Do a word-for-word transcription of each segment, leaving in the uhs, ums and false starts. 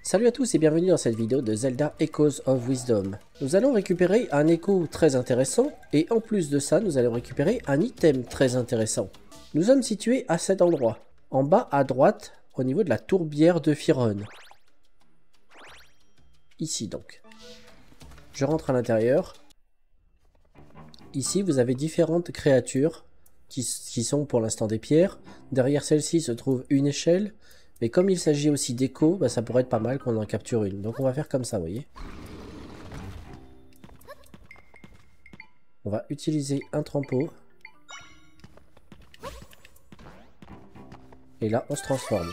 Salut à tous et bienvenue dans cette vidéo de Zelda Echoes of Wisdom. Nous allons récupérer un écho très intéressant et en plus de ça nous allons récupérer un item très intéressant. Nous sommes situés à cet endroit, en bas à droite au niveau de la tourbière de Firon. Ici donc. Je rentre à l'intérieur. Ici vous avez différentes créatures qui, qui sont pour l'instant des pierres. Derrière celle-ci se trouve une échelle. Mais comme il s'agit aussi d'écho, bah ça pourrait être pas mal qu'on en capture une. Donc on va faire comme ça, vous voyez. On va utiliser un trampo. Et là, on se transforme.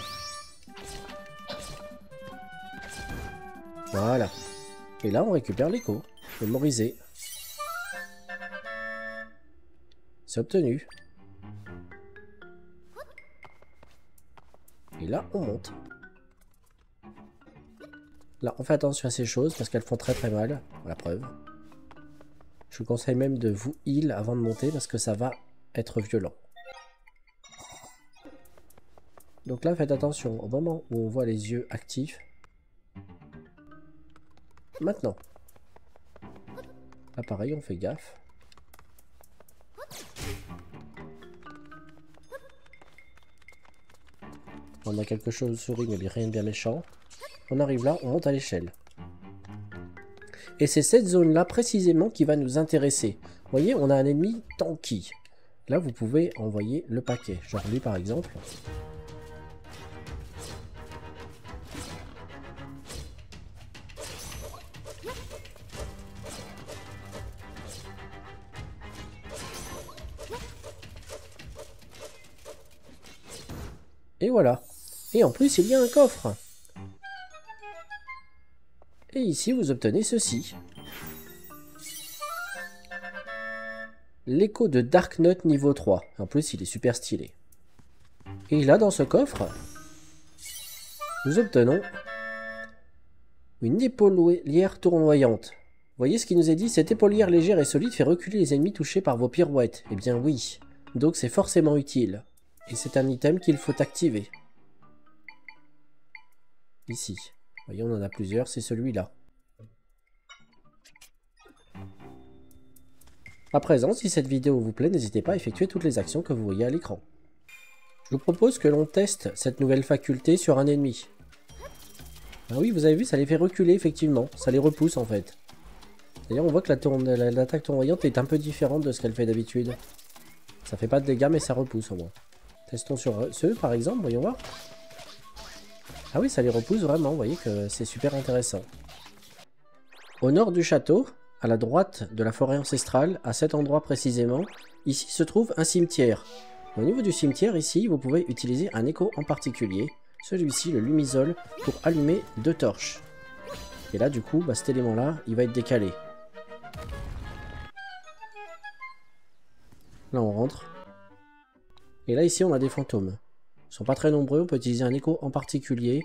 Voilà. Et là, on récupère l'écho. Mémorisé. C'est obtenu. Et là, on monte. Là, on fait attention à ces choses parce qu'elles font très très mal. La preuve. Je vous conseille même de vous heal avant de monter parce que ça va être violent. Donc là, faites attention au moment où on voit les yeux actifs. Maintenant. Là, pareil, on fait gaffe. On a quelque chose de souris, mais rien de bien méchant. On arrive là, on monte à l'échelle. Et c'est cette zone-là précisément qui va nous intéresser. Vous voyez, on a un ennemi tanky. Là, vous pouvez envoyer le paquet. Genre lui, par exemple. Et voilà. Et en plus, il y a un coffre. Et ici, vous obtenez ceci. L'écho de Dark Nut niveau trois. En plus, il est super stylé. Et là, dans ce coffre, nous obtenons une épaulière tournoyante. Vous voyez ce qu'il nous est dit? Cette épaulière légère et solide fait reculer les ennemis touchés par vos pirouettes. Eh bien oui. Donc c'est forcément utile. Et c'est un item qu'il faut activer. Ici. Vous voyez, on en a plusieurs, c'est celui-là. À présent, si cette vidéo vous plaît, n'hésitez pas à effectuer toutes les actions que vous voyez à l'écran. Je vous propose que l'on teste cette nouvelle faculté sur un ennemi. Ah oui, vous avez vu, ça les fait reculer, effectivement. Ça les repousse, en fait. D'ailleurs, on voit que l'attaque tournoyante est un peu différente de ce qu'elle fait d'habitude. Ça fait pas de dégâts, mais ça repousse, au moins. Testons sur ceux, par exemple, voyons voir. Ah oui, ça les repousse vraiment, vous voyez que c'est super intéressant. Au nord du château, à la droite de la forêt ancestrale, à cet endroit précisément, ici se trouve un cimetière. Au niveau du cimetière, ici, vous pouvez utiliser un écho en particulier, celui-ci, le lumisol, pour allumer deux torches. Et là, du coup, bah, cet élément-là, il va être décalé. Là, on rentre. Et là, ici, on a des fantômes. Ils sont pas très nombreux, on peut utiliser un écho en particulier.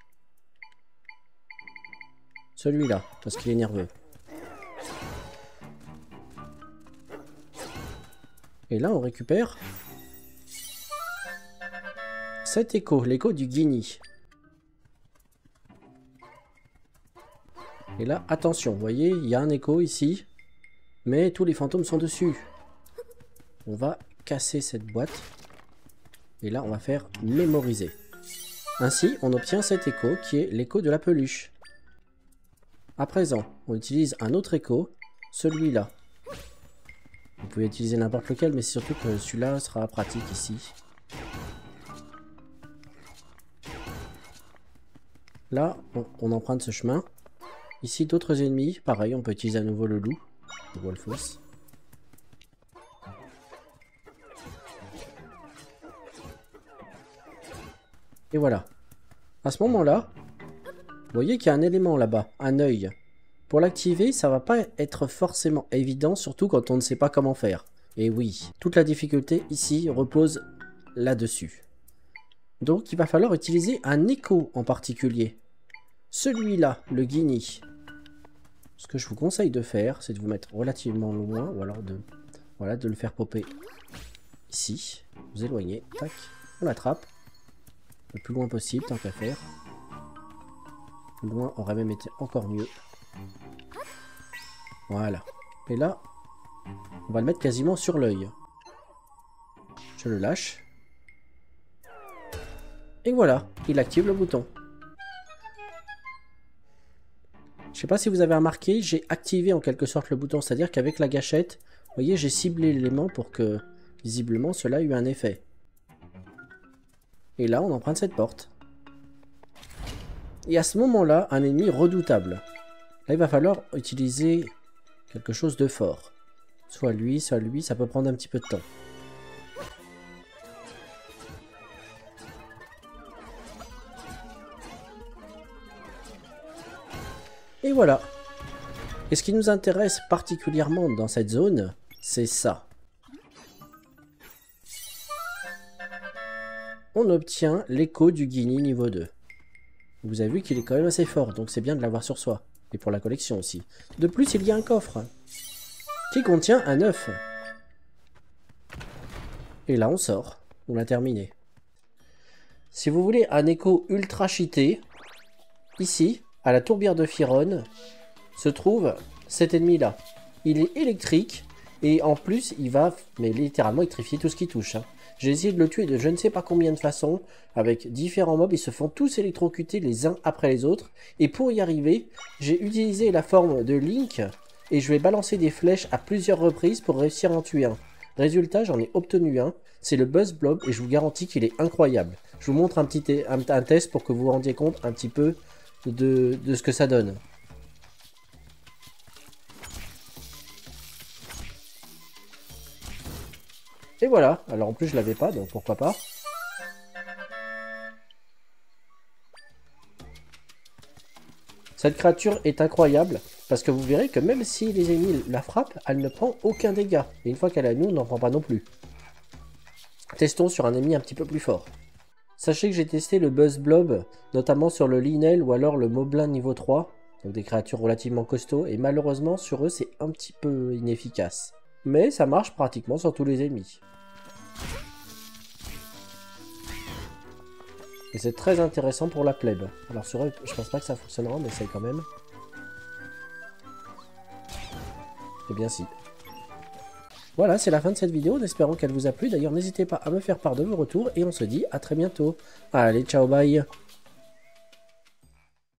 Celui-là, parce qu'il est nerveux. Et là, on récupère cet écho, l'écho du Guigny. Et là, attention, vous voyez, il y a un écho ici, mais tous les fantômes sont dessus. On va casser cette boîte. Et là, on va faire mémoriser. Ainsi, on obtient cet écho qui est l'écho de la peluche. À présent, on utilise un autre écho, celui-là. Vous pouvez utiliser n'importe lequel, mais surtout que celui-là sera pratique ici. Là, on, on emprunte ce chemin. Ici, d'autres ennemis. Pareil, on peut utiliser à nouveau le loup, le Wolfos. Et voilà. À ce moment-là, vous voyez qu'il y a un élément là-bas, un œil. Pour l'activer, ça va pas être forcément évident, surtout quand on ne sait pas comment faire. Et oui, toute la difficulté ici repose là-dessus. Donc il va falloir utiliser un écho en particulier. Celui-là, le Guigny. Ce que je vous conseille de faire, c'est de vous mettre relativement loin, ou alors de, voilà, de le faire popper ici. Vous éloignez, tac, on l'attrape. Le plus loin possible, tant qu'à faire. Loin aurait même été encore mieux. Voilà. Et là, on va le mettre quasiment sur l'œil. Je le lâche. Et voilà, il active le bouton. Je sais pas si vous avez remarqué, j'ai activé en quelque sorte le bouton. C'est-à-dire qu'avec la gâchette, vous voyez, j'ai ciblé l'élément pour que, visiblement, cela ait eu un effet. Et là, on emprunte cette porte. Et à ce moment-là, un ennemi redoutable. Là, il va falloir utiliser quelque chose de fort. Soit lui, soit lui, ça peut prendre un petit peu de temps. Et voilà. Et ce qui nous intéresse particulièrement dans cette zone, c'est ça. On obtient l'écho du Guigny niveau deux. Vous avez vu qu'il est quand même assez fort, donc c'est bien de l'avoir sur soi. Et pour la collection aussi. De plus, il y a un coffre qui contient un œuf. Et là, on sort. On l'a terminé. Si vous voulez un écho ultra cheaté, ici, à la tourbière de Firon, se trouve cet ennemi-là. Il est électrique et en plus, il va mais littéralement électrifier tout ce qui touche. Hein. J'ai essayé de le tuer de je ne sais pas combien de façons, avec différents mobs, ils se font tous électrocuter les uns après les autres. Et pour y arriver, j'ai utilisé la forme de Link, et je vais balancer des flèches à plusieurs reprises pour réussir à en tuer un. Résultat, j'en ai obtenu un, c'est le Buzz Blob, et je vous garantis qu'il est incroyable. Je vous montre un petit un, un test pour que vous vous rendiez compte un petit peu de, de ce que ça donne. Et voilà, alors en plus je l'avais pas, donc pourquoi pas. Cette créature est incroyable, parce que vous verrez que même si les ennemis la frappent, elle ne prend aucun dégât. Et une fois qu'elle est à nous, on n'en prend pas non plus. Testons sur un ennemi un petit peu plus fort. Sachez que j'ai testé le Buzz Blob, notamment sur le Linel ou alors le Moblin niveau trois, donc des créatures relativement costauds, et malheureusement sur eux c'est un petit peu inefficace. Mais ça marche pratiquement sur tous les ennemis. Et c'est très intéressant pour la plèbe. Alors sur eux, je pense pas que ça fonctionnera, mais c'est quand même. Eh bien si. Voilà, c'est la fin de cette vidéo, en espérant qu'elle vous a plu. D'ailleurs, n'hésitez pas à me faire part de vos retours, et on se dit à très bientôt. Allez, ciao, bye.